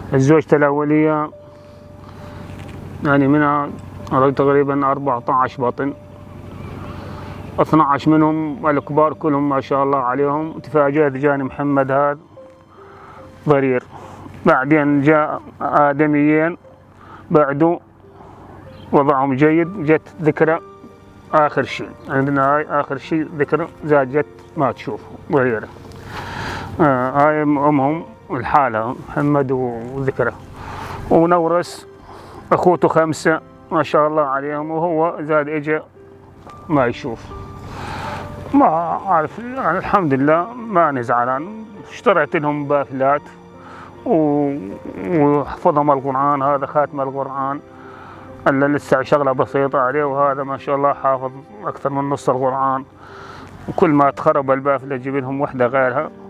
زوجته الأولية يعني منها تقريبا 14 بطن، 12 منهم الكبار كلهم ما شاء الله عليهم. تفاجأت جاني محمد هذا ضرير، بعدين جاء آدميين بعده وضعهم جيد. جت ذكرى آخر شيء عندنا، هاي آخر شيء ذكرى زاد جت ما تشوف ضريرة. هاي أمهم الحالة محمد وذكرى. ونورس أخوته 5 ما شاء الله عليهم، وهو زاد إجا ما يشوف. ما عارف يعني الحمد لله ماني زعلان. اشتريت لهم بافلات وحفظهم القرآن. هذا خاتم القرآن إلا لسه شغلة بسيطة عليه، وهذا ما شاء الله حافظ أكثر من نص القرآن. وكل ما تخرب البافلة أجيب لهم وحدة غيرها.